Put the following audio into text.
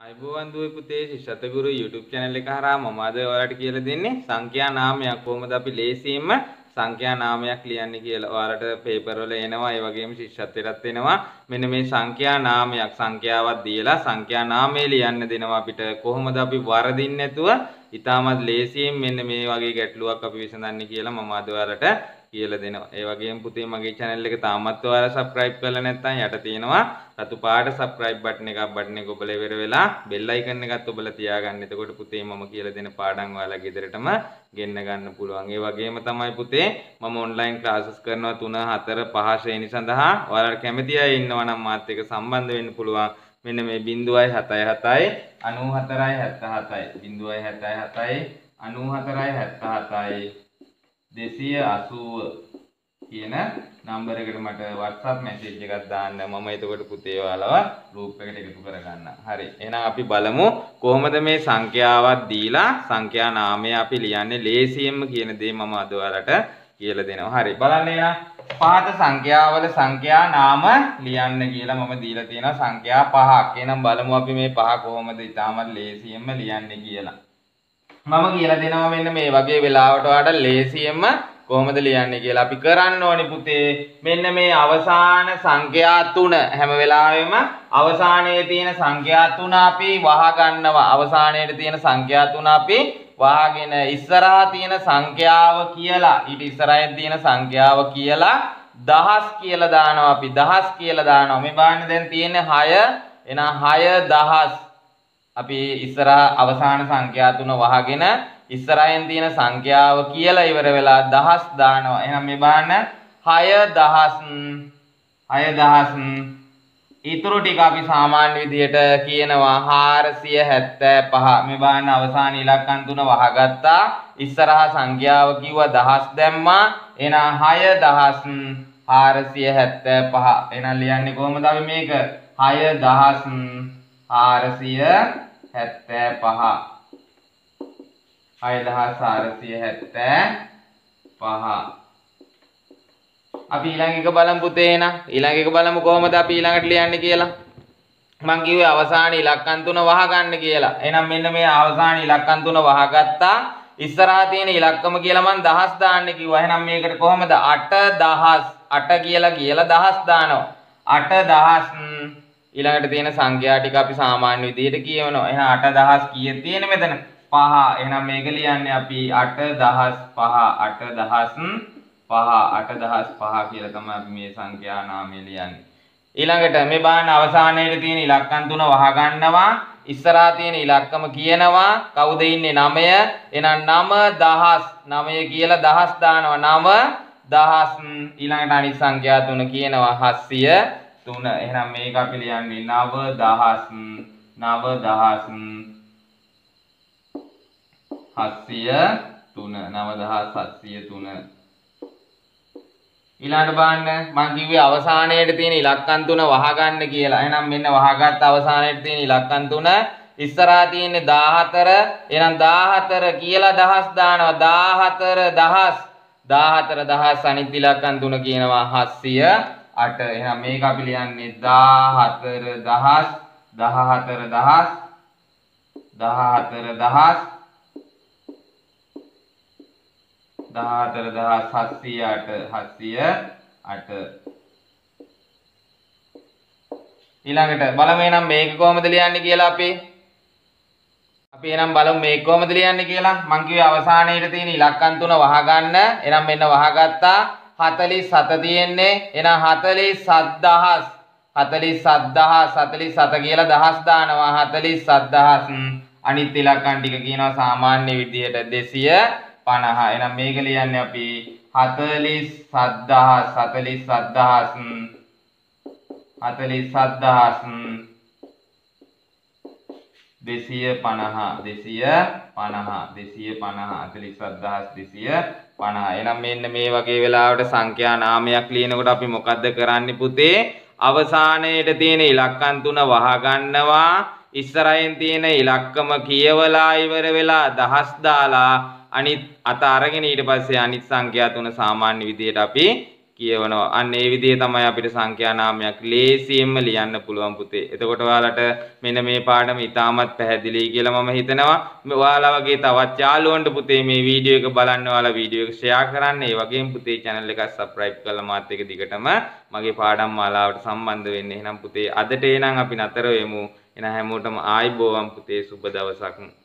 අයිබෝවන් දුවේ පුතේ ශිෂ්‍යතගුරු YouTube channel එක හරහා මම අද ඔයාලට කියලා දෙන්නේ සංඛ්‍යා නාමයක් කොහොමද අපි ලේසියෙන්ම සංඛ්‍යා නාමයක් ලියන්නේ කියලා. ඔයාලට පේපර් වල එනවා ඒ වගේම ශිෂ්‍යත්වයටත් එනවා. මෙන්න මේ සංඛ්‍යා නාමයක් සංඛ්‍යාවක් දීලා සංඛ්‍යා නාමය ලියන්න දෙනවා අපිට. කොහොමද අපි වරදින්නේ නැතුව ඉතාමත් ලේසියෙන් මෙන්න මේ වගේ ගැටලුවක් අපි විසඳන්නේ කියලා මම අද ඔයාලට කියලා දෙනවා. ඒ වගේම පුතේ මගේ channel එක තාමත් ඔයාලා subscribe කරලා නැත්නම් යට තියෙනවා රතු පාට subscribe button එක ඔබලා ඉවර වෙලා bell icon එකත් ඔබලා තියාගන්න. එතකොට පුතේ මම කියලා දෙන පාඩම් ඔයාලා ගෙදරටම ගෙන්න ගන්න පුළුවන්. ඒ වගේම තමයි පුතේ මම online classes කරනවා 3 4 5 ශ්‍රේණි සඳහා. ඔයාලා කැමති අය ඉන්නවා නම් මාත් එක්ක සම්බන්ධ වෙන්න පුළුවන්. මෙන්න මේ 0.77 94 77 0.77 94 77 280 කියන නම්බර එකට මට WhatsApp message එකක් දාන්න. මම එතකොට පුතේ ඔයාලව group එකට එකතු කරගන්න. හරි. එහෙනම් අපි බලමු කොහොමද මේ සංඛ්‍යාවක් දීලා සංඛ්‍යා නාමය අපි ලියන්නේ ලේසියෙන්ම කියන දේ මම අද ඔයාලට කියලා දෙනවා. හරි. බලන්න එහෙනම් පහත සංඛ්‍යාවල සංඛ්‍යා නාම ලියන්න කියලා මම දීලා තියෙනවා සංඛ්‍යා පහක්. එහෙනම් බලමු අපි මේ පහ කොහොමද ඉතාමත් ලේසියෙන්ම ලියන්නේ කියලා. මම කියලා දෙනවා මෙන්න මේ වගේ වෙලාවට ඔයාලට ලේසියෙන්ම කොහොමද ලියන්නේ කියලා. අපි කරන්න ඕනේ පුතේ මෙන්න මේ අවසාන සංඛ්‍යා 3 හැම වෙලාවෙම අවසානයේ තියෙන සංඛ්‍යා 3 අපි වහ ගන්නවා. අවසානයේ තියෙන සංඛ්‍යා 3 අපි වහගෙන ඉස්සරහා තියෙන සංඛ්‍යාව කියලා ඊට ඉස්සරහින් තියෙන සංඛ්‍යාව කියලා දහස් කියලා දානවා. අපි දහස් කියලා දානවා. මේ බලන්න දැන් තියෙන්නේ 6 එහෙනම් 6000 අපි ඉස්සරහා අවසාන සංඛ්‍යා 3 වහගෙන ඉස්සරහින් තියෙන සංඛ්‍යාව කියලා ඉවර වෙලා දහස් දානවා. එහෙනම් මේ බලන්න 6000 ඊටු ටික අපි සාමාන්‍ය විදියට කියනවා 475. මේ බලන්න අවසාන ඉලක්කම් 3 වහගත්තා. ඉස්සරහා සංඛ්‍යාව කිව්වා දහස් දැම්මා. එහෙනම් 6475. එහෙනම් ලියන්නේ කොහොමද අපි මේක 6475 අපි ඊළඟ එක බලමු පුතේ. එහෙනම් ඊළඟ එක බලමු කොහොමද අපි ඊළඟට ලියන්නේ කියලා. මං කිව්වේ අවසාන ඉලක්කම් 3 වහගන්න කියලා. එහෙනම් මෙන්න මේ අවසාන ඉලක්කම් 3 වහගත්තා. ඉස්සරහා තියෙන ඉලක්කම කියලා මං දහස් දාන්න කිව්වා. එහෙනම් මේකට කොහොමද 8000 8 කියලා දහස් දානවා. 8000 ඊළඟට තියෙන සංඛ්‍යා ටික අපි සාමාන්‍ය විදිහට කියවනවා. එහෙනම් 8000 කීයක් තියෙන්නේ මෙතන? 5. එහෙනම් මේක ලියන්නේ අපි 8005 කියලා තමයි අපි මේ සංඛ්‍යා නාමය ලියන්නේ. ඊළඟට මේ බලන්න අවසානයේ තියෙන ඉලක්කම් 3 වහ ගන්නවා. ඉස්සරහා තියෙන ඉලක්කම කියනවා. කවුද ඉන්නේ? 9. එහෙනම් 9000 9 කියලා දහස් දානවා. 9000 ඊළඟට අනිත් සංඛ්‍යා 3 කියනවා 703. එහෙනම් මේක අපි ලියන්නේ 9703 ඊළඟට බලන්න මං කිව්වේ අවසානයේ තියෙන ඉලක්කම් 3 වහගන්න කියලා. එහෙනම් මෙන්න වහගත්ත අවසානයේ තියෙන ඉලක්කම් 3 ඉස්සරහා තියෙන්නේ 14. එහෙනම් 14 කියලා දහස් දානවා. 14000 අනිත් ඉලක්කම් 3 කියනවා 708. එහෙනම් මේක අපි ලියන්නේ 708. ඊළඟට බලමු එහෙනම් මේක කොහොමද ලියන්නේ කියලා අපි එහෙනම් බලමු මේක කොහොමද ලියන්නේ කියලා. මං කිව්වේ අවසානයේ තියෙන ඉලක්කම් 3 වහගන්න. එහෙනම් මෙන්න වහගත්තා. 47 තියෙන්නේ. එහෙනම් 47000 කියලා දහස් දානවා. 47000 අනිත් ඉලක්කම් ටික කියනවා සාමාන්‍ය විදිහට 250. එහෙනම් මේක ලියන්නේ අපි 47000 එහෙනම් මෙන්න මේ වගේ වෙලාවට සංඛ්‍යා නාමයක් ලියනකොට අපි මොකද්ද කරන්නේ පුතේ? අවසානයේට තියෙන ඉලක්කම් 3 වහ ගන්නවා. ඉස්සරහින් තියෙන ඉලක්කම කියවලා ඉවර වෙලා දහස් දාලා අනිත් අත අරගෙන ඊට පස්සේ අනිත් සංඛ්‍යා 3 සාමාන්‍ය විදිහට අපි කියවනවා. අන්න ඒ විදිහේ තමයි අපිට සංඛ්‍යා නාමයක් ලේසියෙන්ම ලියන්න පුළුවන් පුතේ. එතකොට ඔයාලට මෙන්න මේ පාඩම ඉතාමත් පැහැදිලියි කියලා මම හිතනවා. ඔයාලා වගේ තවත් යාළුවන්ට පුතේ මේ වීඩියෝ එක බලන්න ඔයාලා වීඩියෝ එක ෂෙයා කරන්න. ඒ වගේම පුතේ channel එක subscribe කරලා මාත් එක්ක දිගටම මගේ පාඩම් මාලාවට සම්බන්ධ වෙන්න. එහෙනම් පුතේ අදට එනං අපි නතර වෙමු. එහෙනම් හැමෝටම ආයිබෝවන් පුතේ සුබ දවසක්.